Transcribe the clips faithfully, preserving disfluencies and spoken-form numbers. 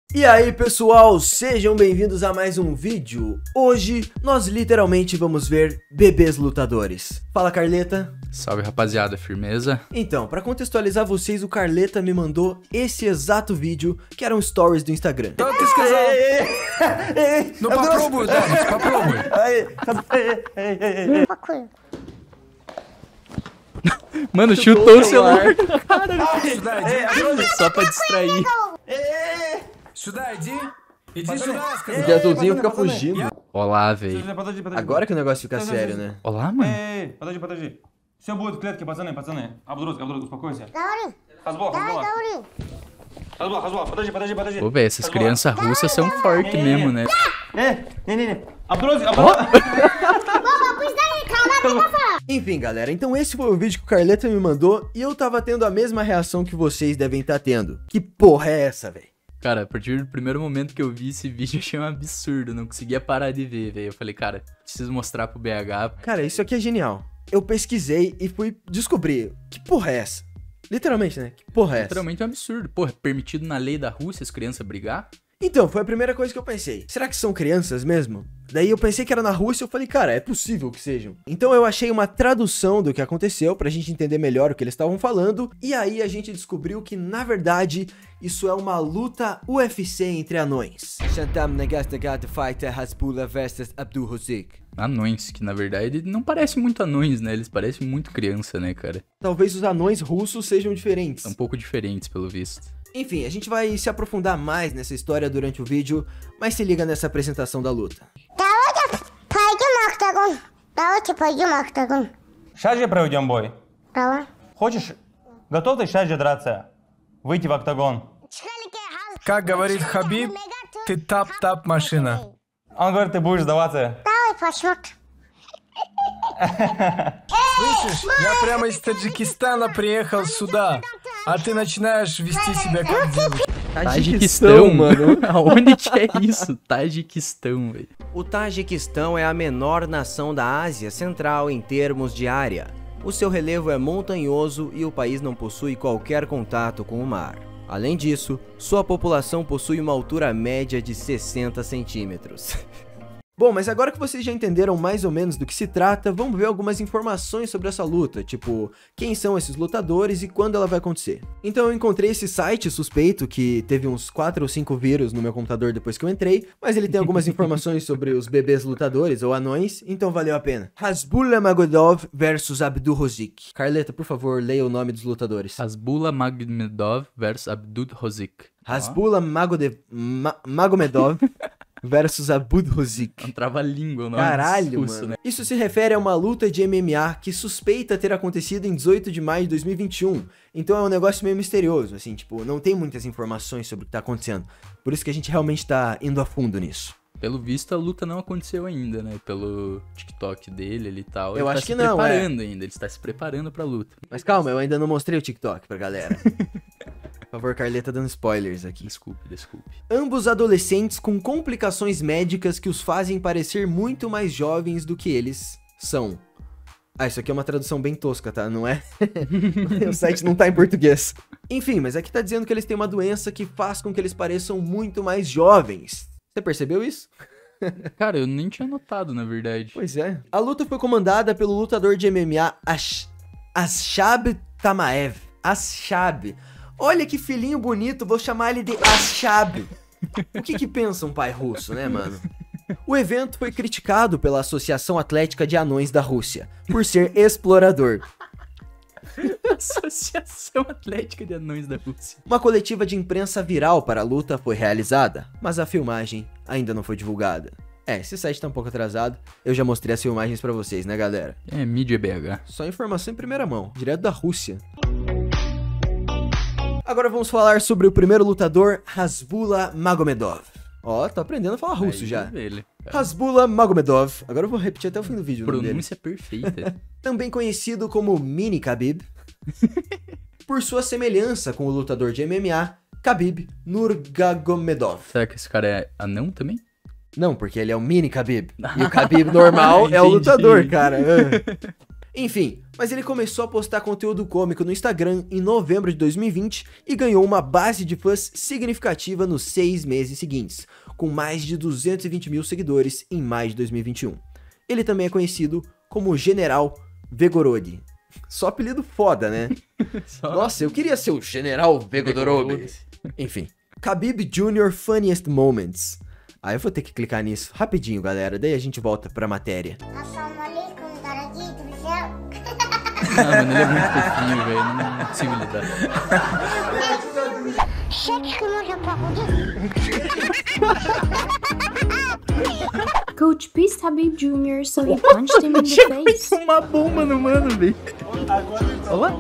E aí pessoal, sejam bem-vindos a mais um vídeo. Hoje nós literalmente vamos ver bebês lutadores. Fala Carleta. Salve rapaziada, firmeza? Então, pra contextualizar vocês, o Carleta me mandou esse exato vídeo, que eram stories do Instagram. Что ты сказал? Ну попробуй, Данис, попробуй. Mano, chutou o celular do cara. Сюда иди. Só pra distrair. Сюда иди. Иди сюда, сказал. O azulzinho fica fugindo. Olá, velho. Подожди, подожди. Agora que o negócio fica sério, né? Olá, mano. Эй, эй, подожди, подожди. Все будет в клетке, пацаны, пацаны. Абдурус, Абдурус, успокойся. Хазбол, Хазбол. Хазбол, Хазбол, подожди, подожди, подожди. Pô, velho, essas crianças russas são fortes mesmo, né? Э, не-не-не. Абдурус, Абдурус. Enfim, galera, então esse foi o vídeo que o Carleta me mandou e eu tava tendo a mesma reação que vocês devem estar tendo. Que porra é essa, velho? Cara, a partir do primeiro momento que eu vi esse vídeo, eu achei um absurdo. Não conseguia parar de ver, velho. Eu falei, cara, preciso mostrar pro B H. Cara, isso aqui é genial. Eu pesquisei e fui descobrir que porra é essa. Literalmente, né? Que porra é essa? Literalmente é um absurdo. Porra, permitido na lei da Rússia as crianças brigar? Então, foi a primeira coisa que eu pensei. Será que são crianças mesmo? Daí eu pensei que era na Rússia e eu falei, cara, é possível que sejam. Então eu achei uma tradução do que aconteceu pra gente entender melhor o que eles estavam falando. E aí a gente descobriu que, na verdade, isso é uma luta U F C entre anões. Anões, que na verdade não parecem muito anões, né? Eles parecem muito criança, né, cara? Talvez os anões russos sejam diferentes. São um pouco diferentes, pelo visto. Enfim, a gente vai se aprofundar mais nessa história durante o vídeo, mas se liga nessa apresentação da luta. Пойдем в октагон. Давайте пойдем в октагон. Сейчас же проведем бой. Давай. Хочешь? Готов ты сейчас же драться? Выйти в октагон. Как говорит Хабиб, ты тап-тап машина. Он говорит, ты будешь сдаваться. Давай посмотрим. Слышишь, я прямо из Таджикистана приехал сюда, а ты начинаешь вести себя как девочка. Tajiquistão, mano. Aonde que é isso? Tajiquistão, velho. O Tajiquistão é a menor nação da Ásia Central em termos de área. O seu relevo é montanhoso e o país não possui qualquer contato com o mar. Além disso, sua população possui uma altura média de sessenta centímetros. Bom, mas agora que vocês já entenderam mais ou menos do que se trata, vamos ver algumas informações sobre essa luta, tipo, quem são esses lutadores e quando ela vai acontecer. Então eu encontrei esse site suspeito, que teve uns quatro ou cinco vírus no meu computador depois que eu entrei, mas ele tem algumas informações sobre os bebês lutadores ou anões, então valeu a pena. Hasbulla Magomedov versus Abdurhozik. Carleta, por favor, leia o nome dos lutadores. Hasbulla Magomedov versus Abdurhozik. Hasbulla Magode... Ma Magomedov versus Abdurhozik. É um trava-língua o nome. Caralho, russo, mano. né? Isso se refere a uma luta de M M A que suspeita ter acontecido em dezoito de maio de dois mil e vinte e um. Então é um negócio meio misterioso, assim, tipo, não tem muitas informações sobre o que tá acontecendo. Por isso que a gente realmente tá indo a fundo nisso. Pelo visto, a luta não aconteceu ainda, né? Pelo TikTok dele ali e tal. Eu ele acho tá que se não, preparando ainda. Ele está se preparando pra luta. Mas calma, eu ainda não mostrei o TikTok pra galera. Por favor, Carleta dando spoilers aqui. Desculpe, desculpe. Ambos adolescentes com complicações médicas que os fazem parecer muito mais jovens do que eles são. Ah, isso aqui é uma tradução bem tosca, tá? Não é? O site não tá em português. Enfim, mas aqui tá dizendo que eles têm uma doença que faz com que eles pareçam muito mais jovens. Você percebeu isso? Cara, eu nem tinha notado, na verdade. Pois é. A luta foi comandada pelo lutador de M M A Ash... Ashab Tamaev. Ashab. Olha que filhinho bonito, vou chamar ele de Ashab. O que que pensa um pai russo, né, mano? O evento foi criticado pela Associação Atlética de Anões da Rússia, por ser explorador. Associação Atlética de Anões da Rússia. Uma coletiva de imprensa viral para a luta foi realizada, mas a filmagem ainda não foi divulgada. É, esse site tá um pouco atrasado, eu já mostrei as filmagens pra vocês, né, galera? É, mídia B H. Só informação em primeira mão, direto da Rússia. Agora vamos falar sobre o primeiro lutador, Hasbulla Magomedov. Ó, tô aprendendo a falar russo Aí, já. Ele, Hasbulla Magomedov. Agora eu vou repetir até o fim do vídeo. o nome dele. Pronúncia perfeita. Também conhecido como Mini Khabib. Por sua semelhança com o lutador de M M A, Khabib Nurmagomedov. Será que esse cara é anão também? Não, porque ele é o Mini Khabib. E o Khabib normal é o Entendi. lutador, cara. Enfim, Mas ele começou a postar conteúdo cômico no Instagram em novembro de dois mil e vinte e ganhou uma base de fãs significativa nos seis meses seguintes, com mais de duzentos e vinte mil seguidores em maio de dois mil e vinte e um. Ele também é conhecido como General Vegorodi. Só apelido foda, né? Só... Nossa, eu queria ser o General Vegorodi. Enfim. Khabib Júnior Funniest Moments. Ah, eu vou ter que clicar nisso rapidinho, galera. Daí a gente volta pra matéria. Assalamualaikum, daraji, друзья. Ah, mano, ele é muito fofinho, velho. Não, não consigo lidar. Щечки можно похудеть. Coach pissed Khabib Junior so he punched him in the face. Uma bomba no mano, velho. Olha.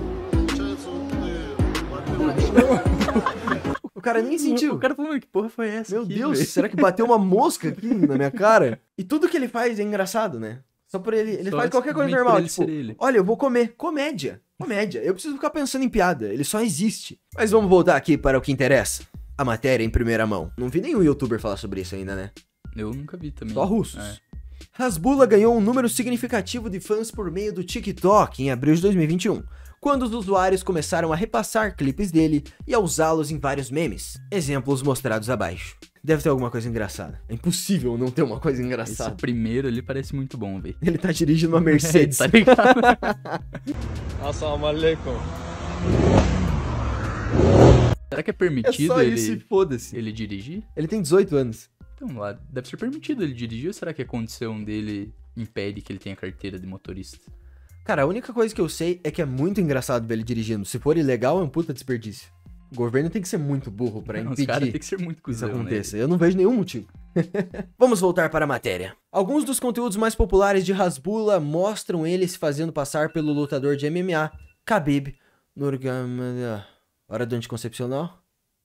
O cara nem sentiu. O cara falou, que porra foi essa? Meu aqui, Deus, véio? será que bateu uma mosca aqui na minha cara? E tudo que ele faz é engraçado, né? Só por ele, ele Só faz qualquer coisa simplesmente normal, por ele tipo, ser ele. olha, eu vou comer, comédia, comédia. Eu preciso ficar pensando em piada, ele só existe. Mas vamos voltar aqui para o que interessa. A matéria em primeira mão. Não vi nenhum youtuber falar sobre isso ainda, né? Eu nunca vi também. Só russos. É. Hasbulla ganhou um número significativo de fãs por meio do TikTok em abril de dois mil e vinte e um, quando os usuários começaram a repassar clipes dele e a usá-los em vários memes. Exemplos mostrados abaixo. Deve ter alguma coisa engraçada. É impossível não ter uma coisa Esse engraçada. primeiro ali parece muito bom, velho. Ele tá dirigindo uma Mercedes. Tá ligado? Assalamualaikum. Será que é É permitido só ele, isso e foda-se. ele dirigir? Ele tem dezoito anos. Então, lá deve ser permitido ele dirigir ou será que a condição dele impede que ele tenha carteira de motorista? Cara, a única coisa que eu sei é que é muito engraçado ver ele dirigindo. Se for ilegal, é um puta desperdício. O governo tem que ser muito burro pra Não, os impedir caras tem que ser muito que isso cuzão, né? aconteça. Eu não vejo nenhum motivo. Vamos voltar para a matéria. Alguns dos conteúdos mais populares de Hasbulla mostram ele se fazendo passar pelo lutador de M M A, Khabib Nurmagomedov. Hora do anticoncepcional?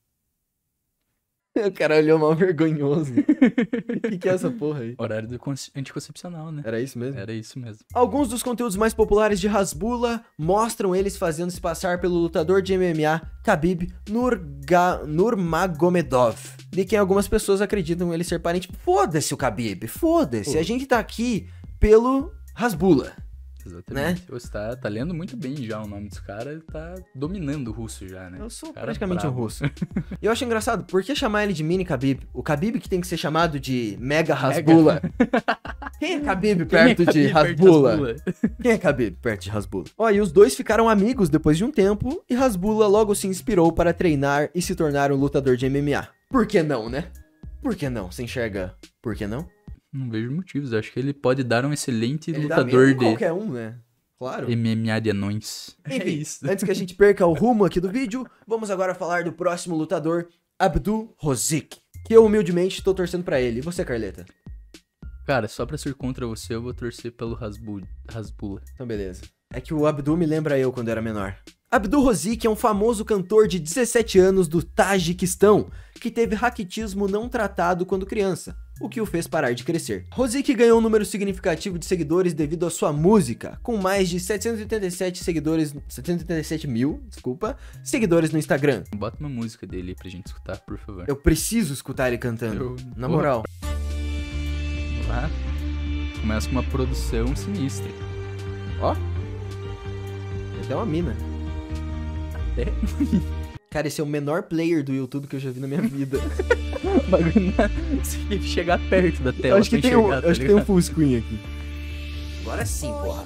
O cara olhou mal vergonhoso. O que, que é essa porra aí? Horário do con- anticoncepcional, né? Era isso mesmo? Era isso mesmo. Alguns dos conteúdos mais populares de Hasbulla mostram eles fazendo se passar pelo lutador de M M A, Khabib Nurga... Nurmagomedov, de quem algumas pessoas acreditam ele ser parente. Foda-se o Khabib, foda-se. A gente tá aqui pelo Hasbulla. Exatamente. Você tá, tá lendo muito bem já o nome dos caras, ele tá dominando o russo já, né? Eu sou Cara praticamente brabo. um russo. E eu acho engraçado, por que chamar ele de mini Khabib? O Khabib que tem que ser chamado de Mega Hasbulla. Quem é Khabib Quem é perto de Khabib perto de Hasbulla? Hasbulla? Quem é Khabib perto de Hasbulla? Ó, e os dois ficaram amigos depois de um tempo, e Hasbulla logo se inspirou para treinar e se tornar um lutador de M M A. Por que não, né? Por que não? Você enxerga por que não? Não vejo motivos, acho que ele pode dar um excelente Ele dá lutador medo em de qualquer um, né? Claro. M M A de anões. Enfim, É isso. antes que a gente perca o rumo aqui do vídeo, vamos agora falar do próximo lutador, Abdul Rozik, que eu humildemente tô torcendo pra ele. E você, Carleta? Cara, só pra ser contra você, eu vou torcer pelo Hasbu- Hasbulla. Então beleza. É que o Abdul me lembra eu quando era menor. Abdul Rozik é um famoso cantor de dezessete anos do Tajiquistão, que teve raquitismo não tratado quando criança, o que o fez parar de crescer. Rozik ganhou um número significativo de seguidores devido à sua música, com mais de setecentos e oitenta e sete seguidores, setecentos e oitenta e sete mil, desculpa, seguidores no Instagram. Bota uma música dele aí pra gente escutar, por favor. Eu preciso escutar ele cantando, Eu- na Boa. moral. Vamos lá. Começa com uma produção sinistra. Ó. Tem até uma mina. É? Cara, esse é o menor player do YouTube que eu já vi na minha vida. O bagulho na- Você tem que chegar perto da tela Eu acho que, pra tem um, enxergar, tá eu acho que tem um ligado? full screen aqui. Agora sim, porra.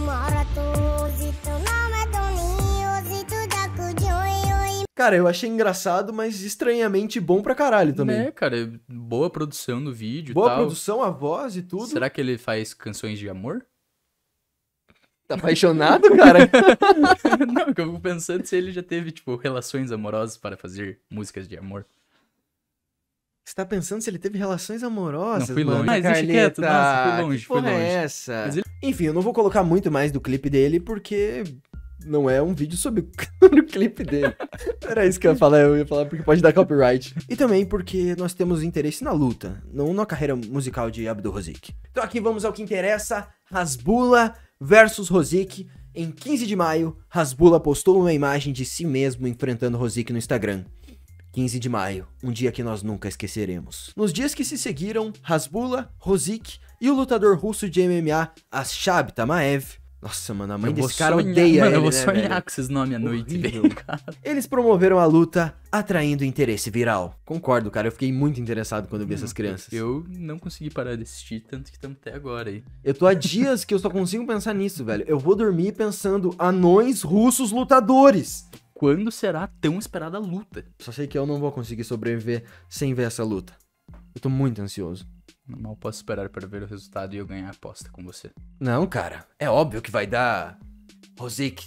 Cara, eu achei engraçado, mas estranhamente bom pra caralho também. É, cara, boa produção do vídeo e Boa tal. produção, a voz e tudo. Será que ele faz canções de amor? Tá apaixonado, cara? Não, que eu fico pensando se ele já teve, tipo, relações amorosas para fazer músicas de amor. Você tá pensando se ele teve relações amorosas? Não, fui mano? longe. Mas deixa Carleta, quieto, nossa, fui longe, que porra fui longe. é essa? Mas ele- Enfim, eu não vou colocar muito mais do clipe dele, porque não é um vídeo sobre o clipe dele. Era isso que eu ia falar, eu ia falar porque pode dar copyright. E também porque nós temos interesse na luta, não na carreira musical de Abdul Rozik. Então aqui vamos ao que interessa, Hasbulla versus Rozik. Em quinze de maio, Hasbulla postou uma imagem de si mesmo enfrentando Rozik no Instagram. quinze de maio, um dia que nós nunca esqueceremos. Nos dias que se seguiram, Hasbulla, Rozik e o lutador russo de M M A, Ashab Tamaev, Nossa, mano, a mãe Eu vou desse cara sonhar- odeia mano, ele, eu vou né, sonhar velho? com esses nomes à noite, Horrível. velho, cara. Eles promoveram a luta, atraindo interesse viral. Concordo, cara, eu fiquei muito interessado quando eu vi essas crianças. Eu não consegui parar de assistir, tanto que estamos até agora aí. Eu tô há dias que eu só consigo pensar nisso, velho. Eu vou dormir pensando anões russos lutadores. Quando será tão esperada a luta? Só sei que eu não vou conseguir sobreviver sem ver essa luta. Eu tô muito ansioso. Mal posso esperar para ver o resultado e eu ganhar a aposta com você. Não, cara. É óbvio que vai dar Rosick.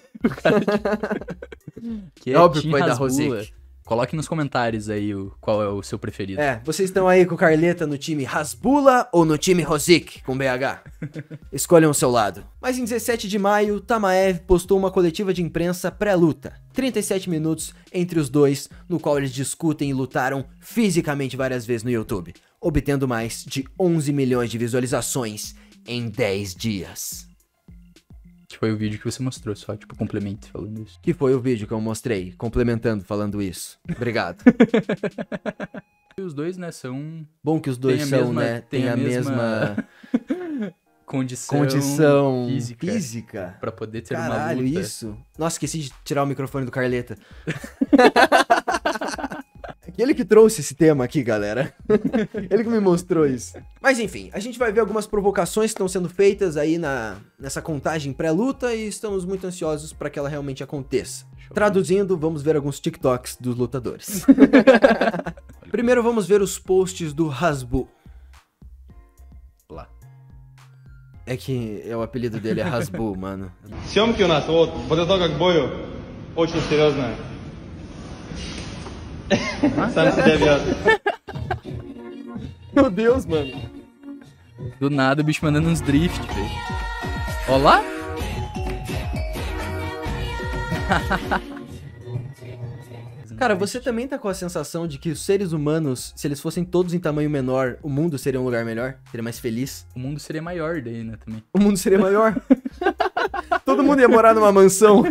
Que É óbvio que Team vai dar Hasbulla. Rosick. Coloque nos comentários aí o, qual é o seu preferido. É, vocês estão aí com o Carleta no time Hasbulla ou no time Rosick, com B H? Escolham o seu lado. Mas em dezessete de maio, Tamaev postou uma coletiva de imprensa pré-luta. trinta e sete minutos entre os dois, no qual eles discutem e lutaram fisicamente várias vezes no YouTube, obtendo mais de onze milhões de visualizações em dez dias. Que foi o vídeo que você mostrou, só tipo complemento falando isso. Que foi o vídeo que eu mostrei, complementando, falando isso. Obrigado. E os dois, né, são... Bom que os dois Tem a são, mesma- né, tem, tem a a mesma, mesma condição, condição física, física. pra poder ter Caralho, uma luta. isso. Nossa, esqueci de tirar o microfone do Carleta. Ele que trouxe esse tema aqui, galera. Ele que me mostrou isso. Mas enfim, a gente vai ver algumas provocações que estão sendo feitas aí na, nessa contagem pré-luta e estamos muito ansiosos para que ela realmente aconteça. Traduzindo, vamos ver alguns TikToks dos lutadores. Primeiro vamos ver os posts do Hasbu. Lá. É que é o apelido dele é Hasbu, mano. Съемки у нас, вот, подготовка к бою очень серьезная. Сам себя вяз. Meu Deus, mano. Do nada o bicho mandando uns drift, velho. Ó lá. Cara, você também tá com a sensação de que os seres humanos, se eles fossem todos em tamanho menor, o mundo seria um lugar melhor? Seria mais feliz? O mundo seria maior daí, né, também. O mundo seria maior? Todo mundo ia morar numa mansão.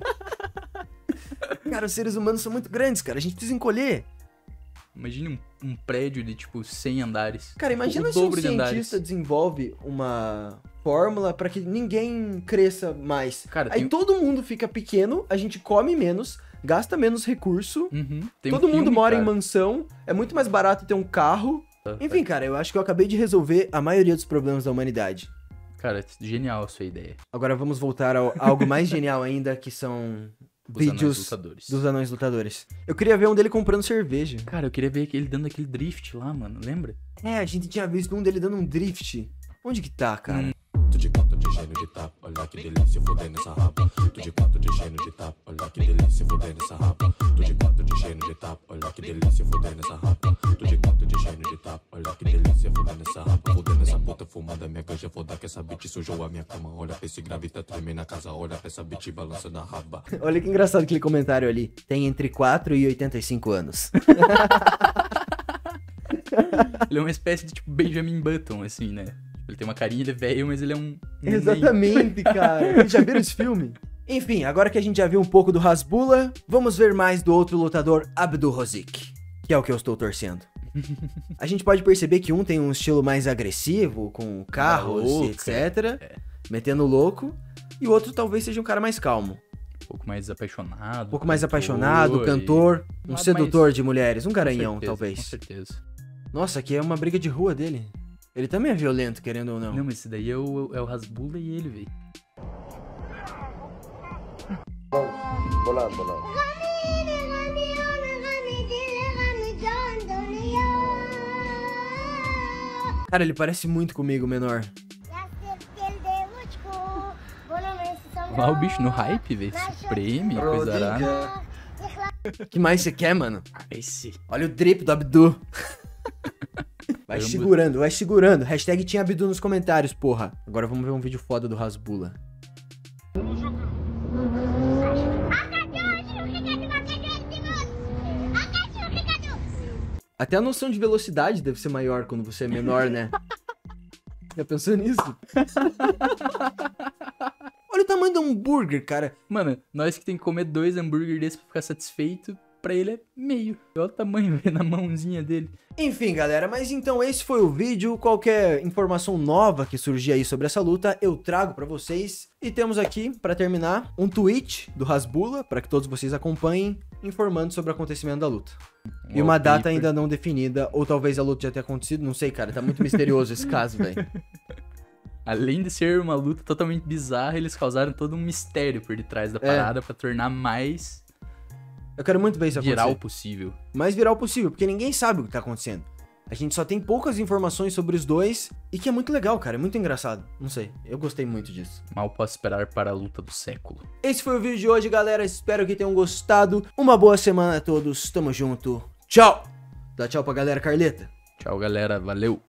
Cara, os seres humanos são muito grandes, cara. A gente precisa encolher. Imagine um, um prédio de, tipo, cem andares. Cara, imagina o se um dobro de andares. cientista desenvolve uma fórmula pra que ninguém cresça mais. Cara, Aí tem- todo mundo fica pequeno, a gente come menos, gasta menos recurso, Uhum. Tem um todo mundo filme, mora cara. em mansão, é muito mais barato ter um carro. Tá, Enfim, cara, eu acho que eu acabei de resolver a maioria dos problemas da humanidade. Cara, genial a sua ideia. Agora vamos voltar ao a algo mais genial ainda, que são Os vídeos anões lutadores. dos anões lutadores. Eu queria ver um dele comprando cerveja. Cara, eu queria ver ele dando aquele drift lá, mano. Lembra? É, a gente tinha visto um dele dando um drift. Onde que tá, cara? Tô de quatro de gênio de tapa, olha que delícia, fodendo essa raba. Tô de quatro de gênio de tapa, olha que delícia, fodendo essa raba. Tô de quatro de gênio de tapa, olha que delícia, fodendo essa raba. Tô de quatro de gênio de tapa, olha que delícia, fodendo essa raba. Fodendo essa puta fumada, minha ganja, foda que essa bitch sujou a minha cama. Olha pra esse grave, tá tremendo na casa, olha pra essa bitch balançando a raba. Olha que engraçado aquele comentário ali. Tem entre quatro e oitenta e cinco anos. Ele é uma espécie de, tipo, Benjamin Button, assim, né? Ele tem uma carinha, ele é velho, mas ele é um... um Exatamente, cara. Vocês já viram esse filme? Enfim, agora que a gente já viu um pouco do Hasbulla, vamos ver mais do outro lutador, Abdul Rosick, que é o que eu estou torcendo. A gente pode perceber que um tem um estilo mais agressivo, com carros e louca. etcétera, É. metendo louco, e o outro talvez seja um cara mais calmo. Um pouco mais apaixonado. Um pouco mais apaixonado, cantor, um lado sedutor mais- de mulheres, um garanhão, Com certeza, talvez. Com certeza. Nossa, aqui é uma briga de rua dele. Ele também é violento, querendo ou não. Não, mas esse daí é o, é o Hasbulla e ele, velho. Cara, ele parece muito comigo, menor. Lá o bicho no hype, velho. Supreme, coisa arada. O que mais você quer, mano? Esse. Olha o drip do Abdu. Vai Caramba. segurando, vai segurando. Hashtag tinha Abdu nos comentários, porra. Agora vamos ver um vídeo foda do Hasbulla. Até a noção de velocidade deve ser maior quando você é menor, né? Já pensou nisso? Olha o tamanho do hambúrguer, cara. Mano, nós que tem que comer dois hambúrguer desses pra ficar satisfeito, pra ele é meio. Olha o tamanho, velho, na mãozinha dele. Enfim, galera, mas então esse foi o vídeo. Qualquer informação nova que surgir aí sobre essa luta, eu trago pra vocês. E temos aqui, pra terminar, um tweet do Hasbulla, pra que todos vocês acompanhem, informando sobre o acontecimento da luta. Um e uma data paper. ainda não definida, ou talvez a luta já tenha acontecido, não sei, cara, tá muito misterioso esse caso, velho. Além de ser uma luta totalmente bizarra, eles causaram todo um mistério por detrás da parada é. pra tornar mais... Eu quero muito ver isso acontecer. Viral possível. Mais viral possível, porque ninguém sabe o que tá acontecendo. A gente só tem poucas informações sobre os dois, e que é muito legal, cara, é muito engraçado. Não sei, eu gostei muito disso. Mal posso esperar para a luta do século. Esse foi o vídeo de hoje, galera, espero que tenham gostado. Uma boa semana a todos, tamo junto, tchau! Dá tchau pra galera, Carleta. Tchau, galera, valeu.